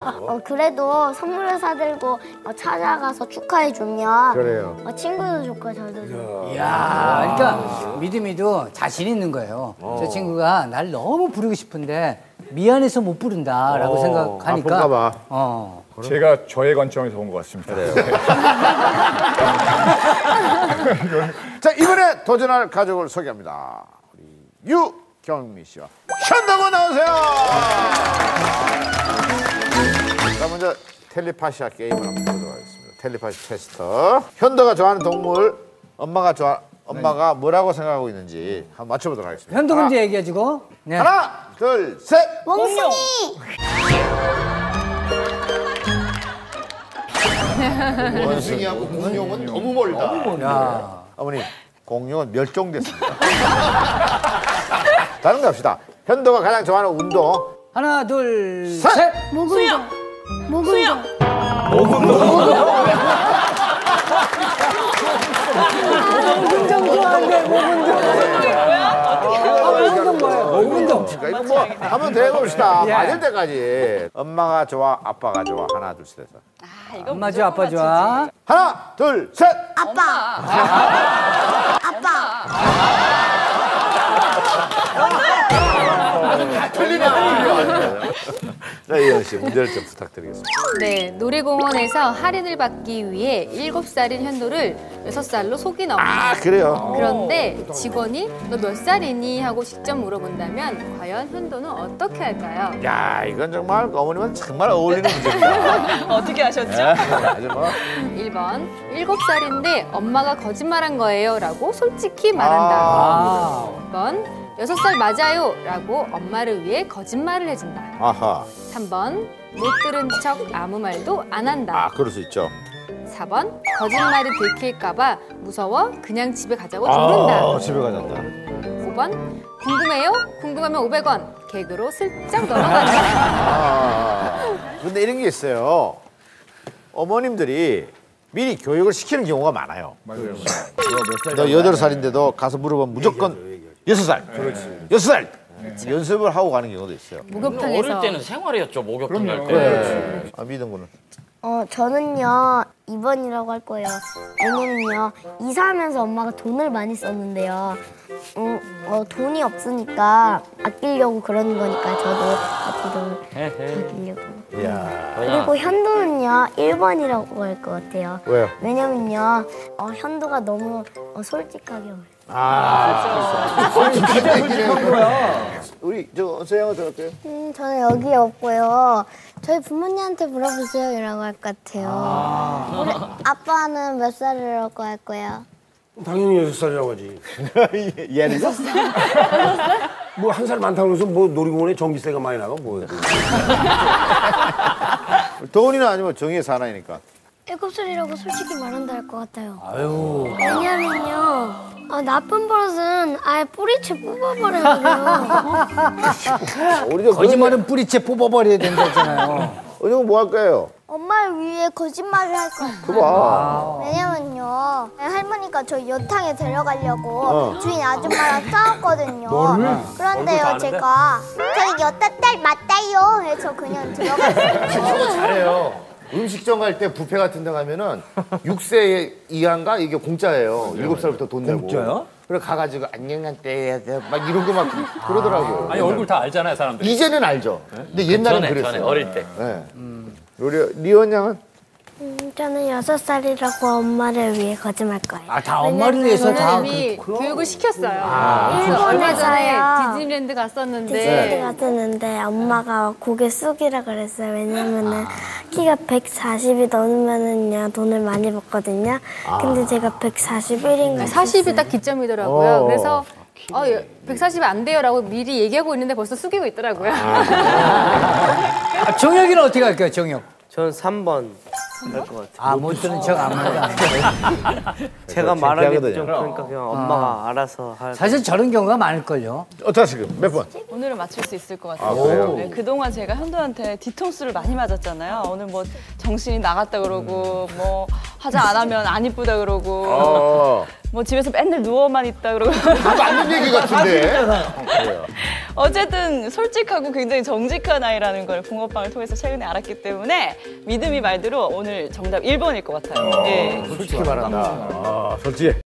그래도 선물을 사들고 찾아가서 축하해주면 그래요. 친구도 좋고 저도 좋고. 이야, 그러니까 믿음이도 자신 있는 거예요. 저 친구가 날 너무 부르고 싶은데 미안해서 못 부른다라고 생각하니까. 아픈가 봐. 제가 저의 관점에서 본 것 같습니다. 그래요. 자, 이번에 도전할 가족을 소개합니다. 우리 유경미 씨와 현덕원 나오세요. 자, 먼저 텔레파시아 게임을 한번 보도록 하겠습니다. 텔레파시 테스터. 현덕가 좋아하는 동물, 엄마가 뭐라고 생각하고 있는지 한번 맞춰보도록 하겠습니다. 현도 문제 얘기해주고. 네. 하나, 둘, 셋. 몽둥이. 원숭이하고 공룡은 너무 멀다. 어머니, 공룡은 멸종됐습니다. 다른 거 합시다. 현도가 가장 좋아하는 운동. 하나, 둘, 셋. 목운동. 목운동. 목운동 좋아한대, 목운동. 목운동 뭐예요? 목운동. 이거 뭐 한번 더 해봅시다. 맞을 때까지. 엄마가 좋아, 아빠가 좋아. 하나, 둘, 셋. 엄마 좋아, 아빠 좋아. 하나, 둘, 셋. 아빠. 자, 이현 씨 문제를 좀 부탁드리겠습니다. 네, 놀이공원에서 할인을 받기 위해 7살인 현도를 6살로 속이 넘어요. 그래요? 그런데 직원이 너 몇 살이니? 하고 직접 물어본다면 과연 현도는 어떻게 할까요? 야, 이건 정말 어머님은 정말 어울리는 문제입니다. 어떻게 하셨죠? 아주 뭐. 1번, 7살인데 엄마가 거짓말한 거예요 라고 솔직히 말한다. 2번, 6살 맞아요 라고 엄마를 위해 거짓말을 해준다. 아하. 3번, 못 들은 척 아무 말도 안 한다. 그럴 수 있죠. 4번, 거짓말이 들킬까봐 무서워 그냥 집에 가자고 조른다. 집에 가잔다. 5번, 궁금해요? 궁금하면 500원. 개그로 슬쩍 넘어간다. 근데 이런 게 있어요. 어머님들이 미리 교육을 시키는 경우가 많아요. 맞아요. 너 8살인데도 가서 물어보면 무조건 6살. 그렇지. 6살. 연습을 하고 가는 경우도 있어요. 목욕탕에서 어릴 때는 생활이었죠, 목욕탕 갈 때. 네. 믿은 거는. 저는요 2번이라고 할 거예요. 왜냐면요 이사하면서 엄마가 돈을 많이 썼는데요. 돈이 없으니까 아끼려고 그러는 거니까 저도 앞으로 아끼려고. 그리고 현도는요 1번이라고 할 것 같아요. 왜요? 왜냐면요 현도가 너무 솔직하게 말해요. 우리 서영아 들었대요? 저는 여기에 없고요. 저희 부모님한테 물어보세요 이라고 할 것 같아요. 우리 아빠는 몇 살이라고 할 거예요? 당연히 6살이라고 하지. 얘는? 뭐 한 살 많다고 해서 뭐 놀이공원에 전기세가 많이 나가 뭐예요. 도훈이는 아니면 정의의 사나이니까. 7살이라고 솔직히 말한다 할 것 같아요. 왜냐면요 나쁜 버릇은 아예 뿌리채 뽑아버려요. 우리도 거짓말은 뿌리채 뽑아버려야 된다잖아요. 어느 뭐 할 거예요? 엄마를 위해 거짓말을 할 거예요. 그봐. 왜냐면요 할머니가 저 여탕에 데려가려고 주인 아줌마랑 싸웠거든요. 그런데요 제가 저희 여탕 딸 맞다요 해서 그냥 들어갔어요. 잘해요. 음식점 갈 때 뷔페 같은 데 가면은 6세 이하인가 이게 공짜예요. 7살부터 돈 내고. 공짜요? 그래 가가지고 안녕한테 막 이런 거 막 그러더라고요. 아니, 얼굴 다 알잖아요, 사람들. 이제는 알죠. 근데 옛날엔 그랬어요. 전에, 어릴 때. 네. 우리 리온 양은? 저는 6살이라고 엄마를 위해 거짓말 거예요. 다 엄마를 위해서 다. 저는 이미 교육을 시켰어요. 그래서 얼마 전에 디즈니랜드 갔었는데 디즈니랜드 갔었는데 엄마가 고개 숙이라 그랬어요. 왜냐면은 키가 140이 넘으면은요 돈을 많이 받거든요. 근데 제가 141인가 40이 딱 기점이더라고요. 그래서 140이 안 돼요라고 미리 얘기하고 있는데 벌써 숙이고 있더라고요. 정혁이는 어떻게 할까요, 정혁? 저는 3번 할 것 같아요. 못 들은 척 아무 말도 안 해. 제가 말하기도 좀 창피하거든요. 그러니까 그냥 엄마가 알아서 할. 사실 저런 경우가 많을걸요. 어떻게 지금 몇 번? 오늘은 맞출 수 있을 것 같아요. 그래요? 네, 그동안 제가 현도한테 뒤통수를 많이 맞았잖아요. 오늘 뭐 정신이 나갔다 그러고 뭐 화장 안 하면 안 이쁘다 그러고 뭐 집에서 맨날 누워만 있다 그러고 맞는 얘기 같은데. 어쨌든 솔직하고 굉장히 정직한 아이라는 걸 붕어빵을 통해서 최근에 알았기 때문에 믿음이 말대로 오늘 정답 1번일 것 같아요. 예. 솔직히 말한다. 아, 솔직히.